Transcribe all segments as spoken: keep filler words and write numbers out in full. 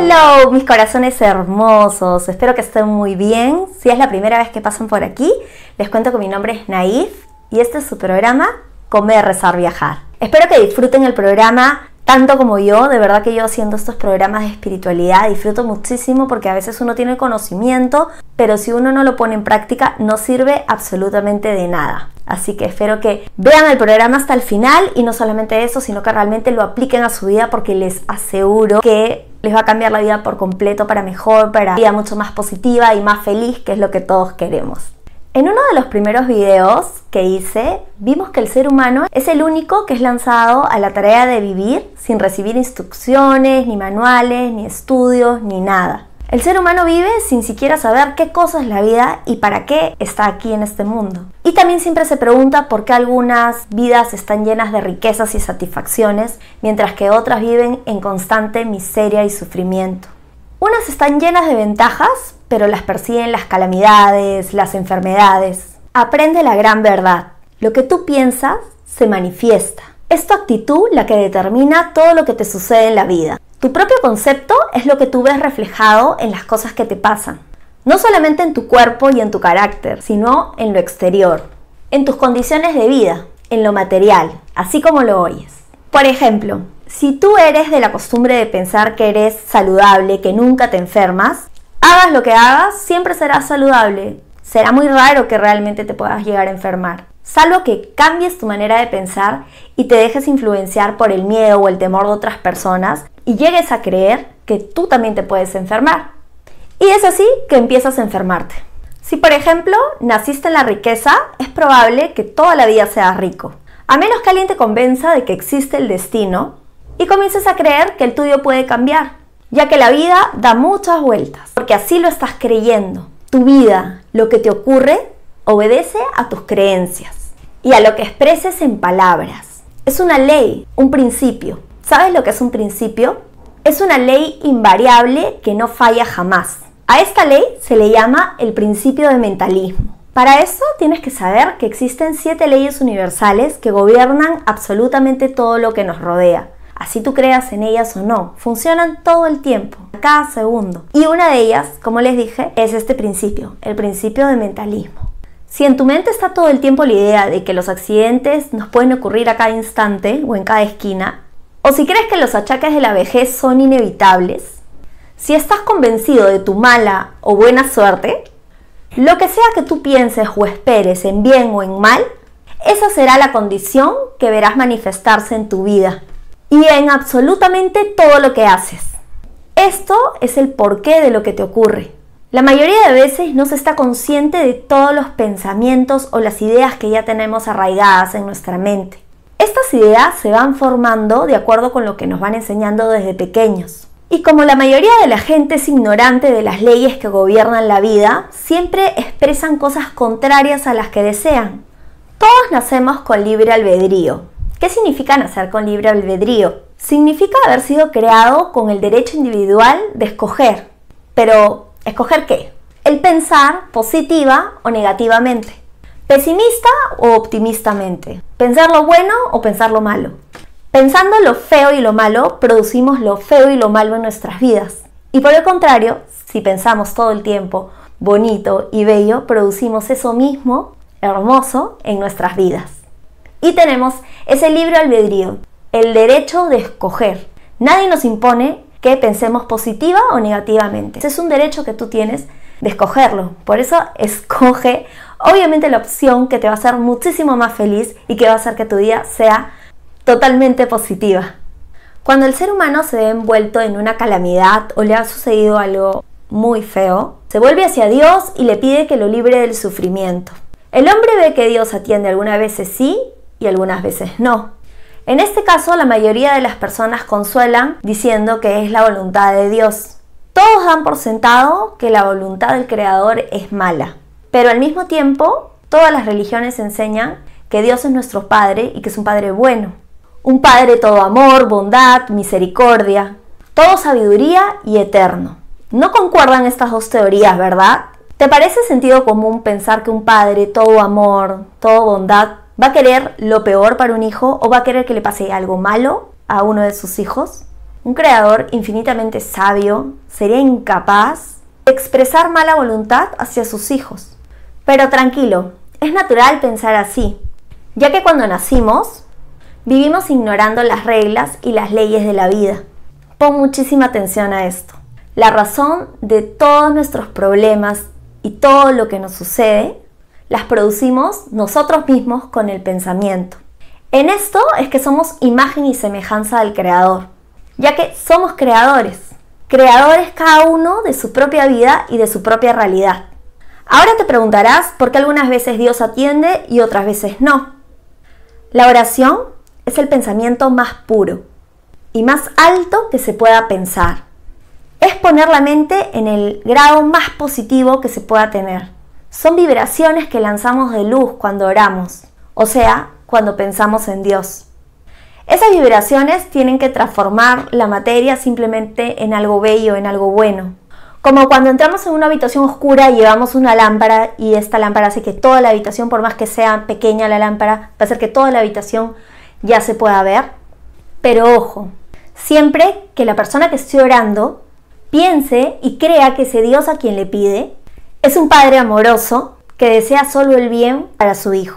Hello, mis corazones hermosos, espero que estén muy bien. Si es la primera vez que pasan por aquí, les cuento que mi nombre es Naif y este es su programa Comer, Rezar, Viajar. Espero que disfruten el programa tanto como yo. De verdad que yo haciendo estos programas de espiritualidad disfruto muchísimo porque a veces uno tiene conocimiento, pero si uno no lo pone en práctica no sirve absolutamente de nada. Así que espero que vean el programa hasta el final y no solamente eso, sino que realmente lo apliquen a su vida porque les aseguro que les va a cambiar la vida por completo para mejor, para una vida mucho más positiva y más feliz, que es lo que todos queremos. En uno de los primeros videos que hice, vimos que el ser humano es el único que es lanzado a la tarea de vivir sin recibir instrucciones, ni manuales, ni estudios, ni nada. El ser humano vive sin siquiera saber qué cosa es la vida y para qué está aquí en este mundo. Y también siempre se pregunta por qué algunas vidas están llenas de riquezas y satisfacciones, mientras que otras viven en constante miseria y sufrimiento. Unas están llenas de ventajas, pero las persiguen las calamidades, las enfermedades. Aprende la gran verdad. Lo que tú piensas se manifiesta. Es tu actitud la que determina todo lo que te sucede en la vida. Tu propio concepto es lo que tú ves reflejado en las cosas que te pasan. No solamente en tu cuerpo y en tu carácter, sino en lo exterior. En tus condiciones de vida, en lo material, así como lo oyes. Por ejemplo, si tú eres de la costumbre de pensar que eres saludable, que nunca te enfermas, hagas lo que hagas, siempre serás saludable. Será muy raro que realmente te puedas llegar a enfermar, salvo que cambies tu manera de pensar y te dejes influenciar por el miedo o el temor de otras personas y llegues a creer que tú también te puedes enfermar. Y es así que empiezas a enfermarte. Si por ejemplo naciste en la riqueza, es probable que toda la vida seas rico, a menos que alguien te convenza de que existe el destino y comiences a creer que el tuyo puede cambiar, ya que la vida da muchas vueltas, porque así lo estás creyendo. Tu vida, lo que te ocurre, obedece a tus creencias y a lo que expreses en palabras. Es una ley, un principio. ¿Sabes lo que es un principio? Es una ley invariable que no falla jamás. A esta ley se le llama el principio de mentalismo. Para eso tienes que saber que existen siete leyes universales que gobiernan absolutamente todo lo que nos rodea. Así tú creas en ellas o no, funcionan todo el tiempo, cada segundo. Y una de ellas, como les dije, es este principio, el principio de mentalismo. Si en tu mente está todo el tiempo la idea de que los accidentes nos pueden ocurrir a cada instante o en cada esquina, o si crees que los achaques de la vejez son inevitables, si estás convencido de tu mala o buena suerte, lo que sea que tú pienses o esperes en bien o en mal, esa será la condición que verás manifestarse en tu vida y en absolutamente todo lo que haces. Esto es el porqué de lo que te ocurre. La mayoría de veces no se está consciente de todos los pensamientos o las ideas que ya tenemos arraigadas en nuestra mente. Estas ideas se van formando de acuerdo con lo que nos van enseñando desde pequeños. Y como la mayoría de la gente es ignorante de las leyes que gobiernan la vida, siempre expresan cosas contrarias a las que desean. Todos nacemos con libre albedrío. ¿Qué significa nacer con libre albedrío? Significa haber sido creado con el derecho individual de escoger. Pero, ¿escoger qué? El pensar positiva o negativamente. Pesimista o optimistamente. Pensar lo bueno o pensar lo malo. Pensando lo feo y lo malo, producimos lo feo y lo malo en nuestras vidas. Y por el contrario, si pensamos todo el tiempo bonito y bello, producimos eso mismo, hermoso, en nuestras vidas. Y tenemos ese libre albedrío, el derecho de escoger. Nadie nos impone que pensemos positiva o negativamente. Ese es un derecho que tú tienes de escogerlo. Por eso escoge, obviamente, la opción que te va a hacer muchísimo más feliz y que va a hacer que tu día sea totalmente positiva. Cuando el ser humano se ve envuelto en una calamidad o le ha sucedido algo muy feo, se vuelve hacia Dios y le pide que lo libre del sufrimiento. El hombre ve que Dios atiende algunas veces sí y algunas veces no. En este caso, la mayoría de las personas consuelan diciendo que es la voluntad de Dios. Todos dan por sentado que la voluntad del Creador es mala, pero al mismo tiempo, todas las religiones enseñan que Dios es nuestro Padre y que es un Padre bueno. Un Padre todo amor, bondad, misericordia, todo sabiduría y eterno. No concuerdan estas dos teorías, ¿verdad? ¿Te parece sentido común pensar que un padre todo amor, todo bondad, va a querer lo peor para un hijo o va a querer que le pase algo malo a uno de sus hijos? Un creador infinitamente sabio sería incapaz de expresar mala voluntad hacia sus hijos. Pero tranquilo, es natural pensar así, ya que cuando nacimos, vivimos ignorando las reglas y las leyes de la vida. Pon muchísima atención a esto. La razón de todos nuestros problemas y todo lo que nos sucede, las producimos nosotros mismos con el pensamiento. En esto es que somos imagen y semejanza del Creador, ya que somos creadores, creadores cada uno de su propia vida y de su propia realidad. Ahora te preguntarás por qué algunas veces Dios atiende y otras veces no. La oración es el pensamiento más puro y más alto que se pueda pensar. Es poner la mente en el grado más positivo que se pueda tener. Son vibraciones que lanzamos de luz cuando oramos, o sea, cuando pensamos en Dios. Esas vibraciones tienen que transformar la materia simplemente en algo bello, en algo bueno. Como cuando entramos en una habitación oscura y llevamos una lámpara y esta lámpara hace que toda la habitación, por más que sea pequeña la lámpara, va a hacer que toda la habitación ya se pueda ver. Pero ojo, siempre que la persona que esté orando piense y crea que ese Dios a quien le pide es un Padre amoroso que desea solo el bien para su hijo.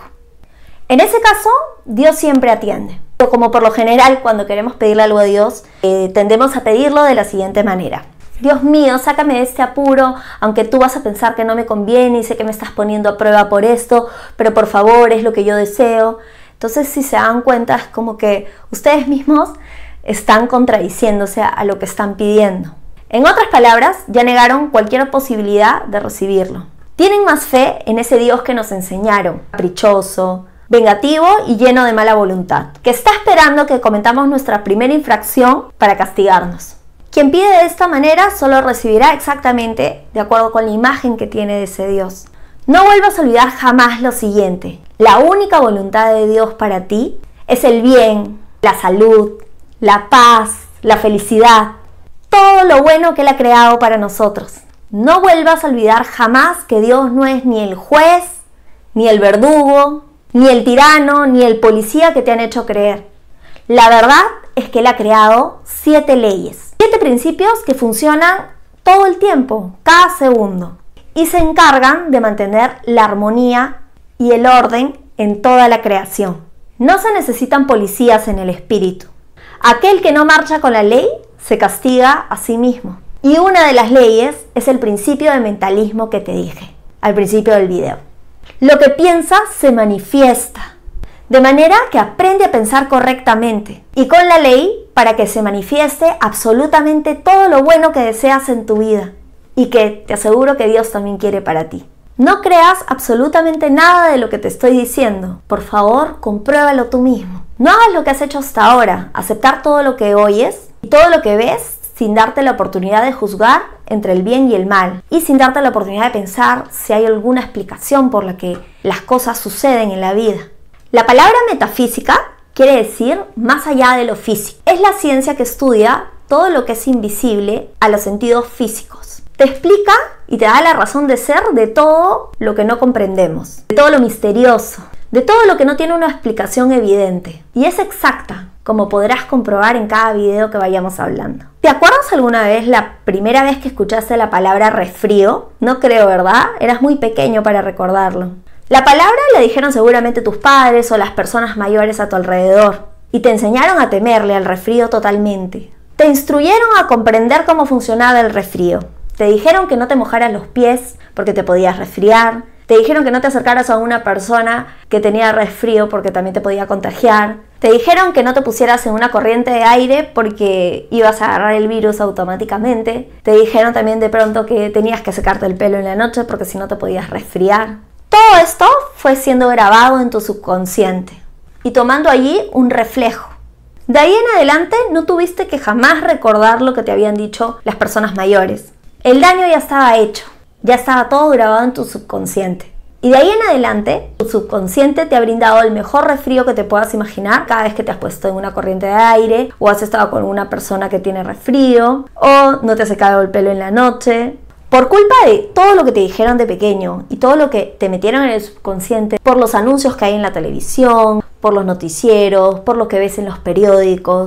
En ese caso, Dios siempre atiende. Como por lo general, cuando queremos pedirle algo a Dios, eh, tendemos a pedirlo de la siguiente manera. Dios mío, sácame de este apuro, aunque tú vas a pensar que no me conviene y sé que me estás poniendo a prueba por esto, pero por favor, es lo que yo deseo. Entonces, si se dan cuenta, es como que ustedes mismos están contradiciéndose a lo que están pidiendo. En otras palabras, ya negaron cualquier posibilidad de recibirlo. Tienen más fe en ese Dios que nos enseñaron, caprichoso, vengativo y lleno de mala voluntad, que está esperando que cometamos nuestra primera infracción para castigarnos. Quien pide de esta manera solo recibirá exactamente de acuerdo con la imagen que tiene de ese Dios. No vuelvas a olvidar jamás lo siguiente: la única voluntad de Dios para ti es el bien, la salud, la paz, la felicidad, todo lo bueno que Él ha creado para nosotros. No vuelvas a olvidar jamás que Dios no es ni el juez, ni el verdugo, ni el tirano, ni el policía que te han hecho creer. La verdad es que Él ha creado siete leyes, siete principios que funcionan todo el tiempo, cada segundo, y se encargan de mantener la armonía y el orden en toda la creación. No se necesitan policías en el espíritu. Aquel que no marcha con la ley se castiga a sí mismo. Y una de las leyes es el principio de mentalismo que te dije al principio del video. Lo que piensas se manifiesta, de manera que aprende a pensar correctamente y con la ley para que se manifieste absolutamente todo lo bueno que deseas en tu vida y que te aseguro que Dios también quiere para ti. No creas absolutamente nada de lo que te estoy diciendo. Por favor, compruébalo tú mismo. No hagas lo que has hecho hasta ahora, aceptar todo lo que oyes y todo lo que ves sin darte la oportunidad de juzgar entre el bien y el mal y sin darte la oportunidad de pensar si hay alguna explicación por la que las cosas suceden en la vida. La palabra metafísica quiere decir más allá de lo físico. Es la ciencia que estudia todo lo que es invisible a los sentidos físicos. Te explica y te da la razón de ser de todo lo que no comprendemos, de todo lo misterioso, de todo lo que no tiene una explicación evidente. Y es exacta, como podrás comprobar en cada video que vayamos hablando. ¿Te acuerdas alguna vez la primera vez que escuchaste la palabra resfrío? No creo, ¿verdad? Eras muy pequeño para recordarlo. La palabra la dijeron seguramente tus padres o las personas mayores a tu alrededor y te enseñaron a temerle al resfrío totalmente. Te instruyeron a comprender cómo funcionaba el resfrío. Te dijeron que no te mojaras los pies porque te podías resfriar. Te dijeron que no te acercaras a una persona que tenía resfrío porque también te podía contagiar. Te dijeron que no te pusieras en una corriente de aire porque ibas a agarrar el virus automáticamente. Te dijeron también de pronto que tenías que secarte el pelo en la noche porque si no te podías resfriar. Todo esto fue siendo grabado en tu subconsciente y tomando allí un reflejo. De ahí en adelante no tuviste que jamás recordar lo que te habían dicho las personas mayores. El daño ya estaba hecho, ya estaba todo grabado en tu subconsciente. Y de ahí en adelante, tu subconsciente te ha brindado el mejor resfrío que te puedas imaginar cada vez que te has puesto en una corriente de aire, o has estado con una persona que tiene resfrío, o no te has secado el pelo en la noche. Por culpa de todo lo que te dijeron de pequeño y todo lo que te metieron en el subconsciente, por los anuncios que hay en la televisión, por los noticieros, por lo que ves en los periódicos,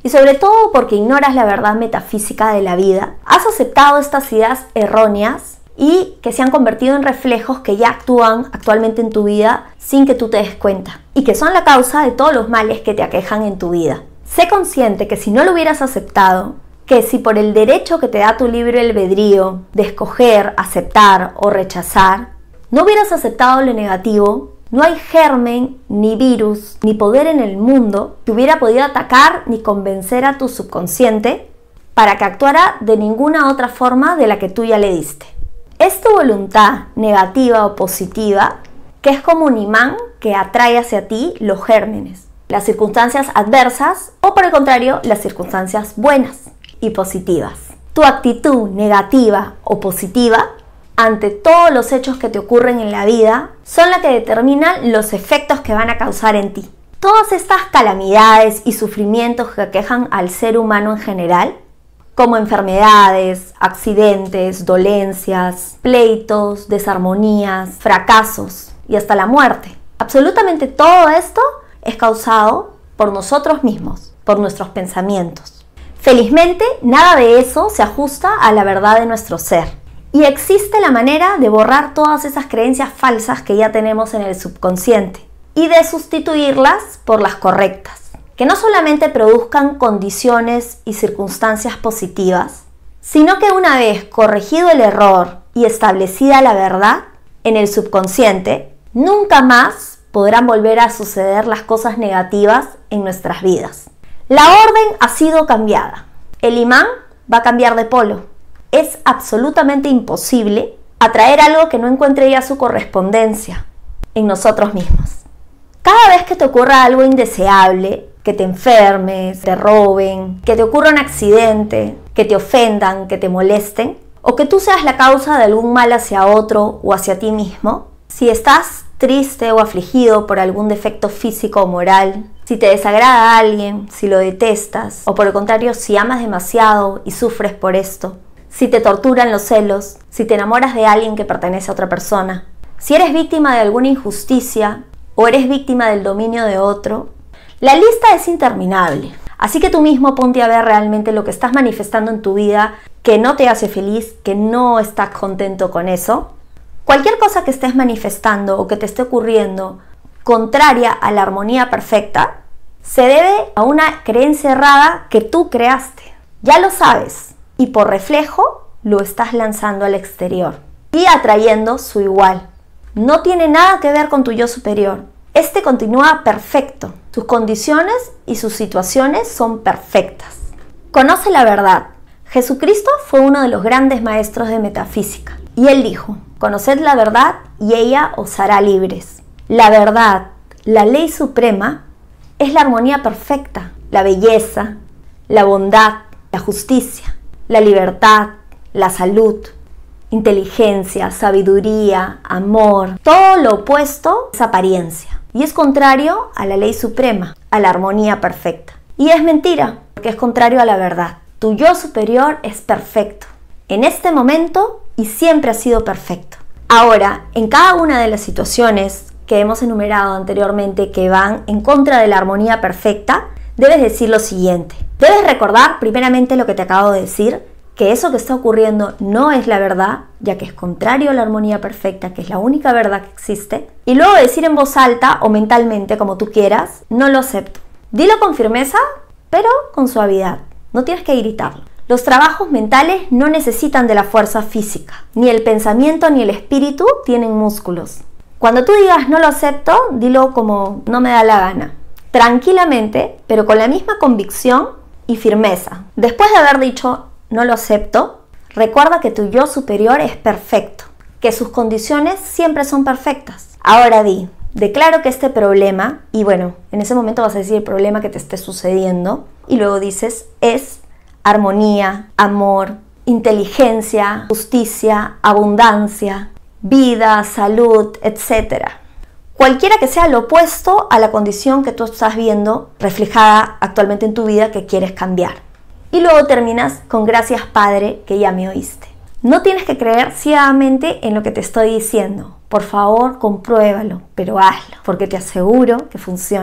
y sobre todo porque ignoras la verdad metafísica de la vida, has aceptado estas ideas erróneas y que se han convertido en reflejos que ya actúan actualmente en tu vida sin que tú te des cuenta y que son la causa de todos los males que te aquejan en tu vida. Sé consciente que si no lo hubieras aceptado, que si por el derecho que te da tu libre albedrío de escoger, aceptar o rechazar, no hubieras aceptado lo negativo, no hay germen, ni virus, ni poder en el mundo que hubiera podido atacar ni convencer a tu subconsciente para que actuara de ninguna otra forma de la que tú ya le diste. Es tu voluntad negativa o positiva que es como un imán que atrae hacia ti los gérmenes, las circunstancias adversas o por el contrario, las circunstancias buenas y positivas. Tu actitud negativa o positiva ante todos los hechos que te ocurren en la vida son las que determinan los efectos que van a causar en ti. Todas estas calamidades y sufrimientos que aquejan al ser humano en general, como enfermedades, accidentes, dolencias, pleitos, desarmonías, fracasos y hasta la muerte. Absolutamente todo esto es causado por nosotros mismos, por nuestros pensamientos. Felizmente, nada de eso se ajusta a la verdad de nuestro ser. Y existe la manera de borrar todas esas creencias falsas que ya tenemos en el subconsciente y de sustituirlas por las correctas, que no solamente produzcan condiciones y circunstancias positivas, sino que una vez corregido el error y establecida la verdad en el subconsciente, nunca más podrán volver a suceder las cosas negativas en nuestras vidas. La orden ha sido cambiada. El imán va a cambiar de polo. Es absolutamente imposible atraer algo que no encuentre ya su correspondencia en nosotros mismos. Cada vez que te ocurra algo indeseable, que te enfermes, te roben, que te ocurra un accidente, que te ofendan, que te molesten, o que tú seas la causa de algún mal hacia otro o hacia ti mismo, si estás triste o afligido por algún defecto físico o moral, si te desagrada a alguien, si lo detestas, o por el contrario, si amas demasiado y sufres por esto, si te torturan los celos, si te enamoras de alguien que pertenece a otra persona, si eres víctima de alguna injusticia o eres víctima del dominio de otro, la lista es interminable. Así que tú mismo ponte a ver realmente lo que estás manifestando en tu vida que no te hace feliz, que no estás contento con eso. Cualquier cosa que estés manifestando o que te esté ocurriendo contraria a la armonía perfecta se debe a una creencia errada que tú creaste. Ya lo sabes. Y por reflejo lo estás lanzando al exterior y atrayendo su igual. No tiene nada que ver con tu yo superior. Este continúa perfecto. Sus condiciones y sus situaciones son perfectas. Conoce la verdad. Jesucristo fue uno de los grandes maestros de metafísica y él dijo: conoced la verdad y ella os hará libres. La verdad, la ley suprema, es la armonía perfecta, la belleza, la bondad, la justicia, la libertad, la salud, inteligencia, sabiduría, amor. Todo lo opuesto es apariencia y es contrario a la ley suprema, a la armonía perfecta. Y es mentira, porque es contrario a la verdad. Tu yo superior es perfecto, en este momento y siempre ha sido perfecto. Ahora, en cada una de las situaciones que hemos enumerado anteriormente que van en contra de la armonía perfecta, debes decir lo siguiente. Debes recordar primeramente lo que te acabo de decir, que eso que está ocurriendo no es la verdad, ya que es contrario a la armonía perfecta, que es la única verdad que existe. Y luego decir en voz alta o mentalmente, como tú quieras, no lo acepto. Dilo con firmeza, pero con suavidad. No tienes que gritarlo. Los trabajos mentales no necesitan de la fuerza física. Ni el pensamiento ni el espíritu tienen músculos. Cuando tú digas no lo acepto, dilo como no me da la gana. Tranquilamente, pero con la misma convicción y firmeza. Después de haber dicho no lo acepto, recuerda que tu yo superior es perfecto, que sus condiciones siempre son perfectas. Ahora di, declaro que este problema, y bueno, en ese momento vas a decir el problema que te esté sucediendo, y luego dices es armonía, amor, inteligencia, justicia, abundancia, vida, salud, etcétera. Cualquiera que sea lo opuesto a la condición que tú estás viendo reflejada actualmente en tu vida que quieres cambiar. Y luego terminas con gracias Padre que ya me oíste. No tienes que creer ciegamente en lo que te estoy diciendo. Por favor, compruébalo, pero hazlo, porque te aseguro que funciona.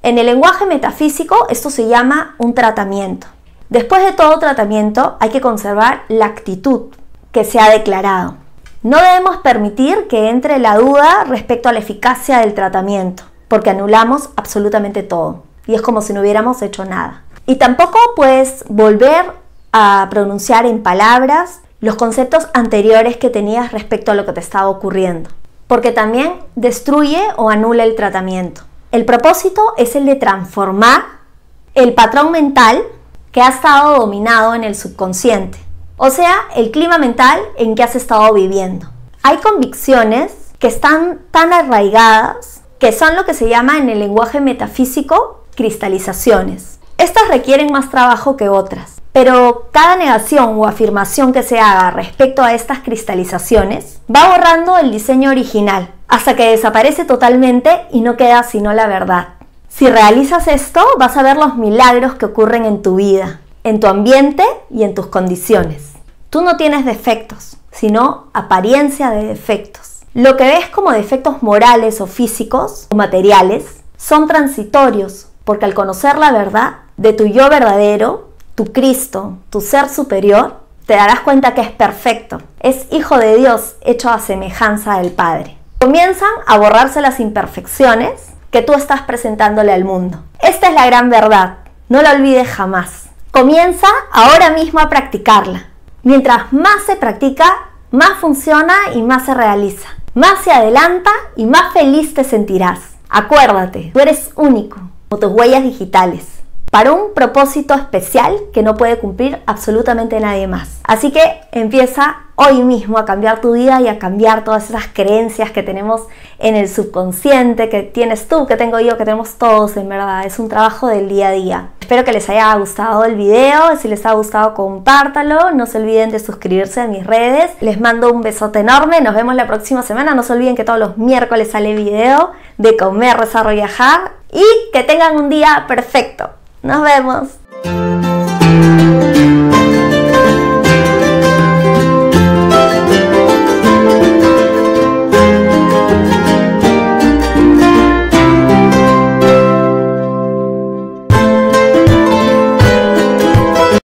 En el lenguaje metafísico esto se llama un tratamiento. Después de todo tratamiento hay que conservar la actitud que se ha declarado. No debemos permitir que entre la duda respecto a la eficacia del tratamiento, porque anulamos absolutamente todo y es como si no hubiéramos hecho nada. Y tampoco puedes volver a pronunciar en palabras los conceptos anteriores que tenías respecto a lo que te estaba ocurriendo, porque también destruye o anula el tratamiento. El propósito es el de transformar el patrón mental que ha estado dominado en el subconsciente, o sea, el clima mental en que has estado viviendo. Hay convicciones que están tan arraigadas que son lo que se llama en el lenguaje metafísico cristalizaciones. Estas requieren más trabajo que otras, pero cada negación o afirmación que se haga respecto a estas cristalizaciones va borrando el diseño original hasta que desaparece totalmente y no queda sino la verdad. Si realizas esto, vas a ver los milagros que ocurren en tu vida, en tu ambiente y en tus condiciones. Tú no tienes defectos, sino apariencia de defectos. Lo que ves como defectos morales o físicos o materiales son transitorios, porque al conocer la verdad de tu yo verdadero, tu Cristo, tu ser superior, te darás cuenta que es perfecto. Es hijo de Dios hecho a semejanza del Padre. Comienzan a borrarse las imperfecciones que tú estás presentándole al mundo. Esta es la gran verdad. No la olvides jamás. Comienza ahora mismo a practicarla. Mientras más se practica, más funciona y más se realiza. Más se adelanta y más feliz te sentirás. Acuérdate, tú eres único, como tus huellas digitales, para un propósito especial que no puede cumplir absolutamente nadie más. Así que empieza hoy mismo a cambiar tu vida y a cambiar todas esas creencias que tenemos en el subconsciente, que tienes tú, que tengo yo, que tenemos todos, en verdad. Es un trabajo del día a día. Espero que les haya gustado el video. Si les ha gustado, compártalo. No se olviden de suscribirse a mis redes. Les mando un besote enorme. Nos vemos la próxima semana. No se olviden que todos los miércoles sale video de Comer, Rezar, Viajar. Y que tengan un día perfecto. Nos vemos.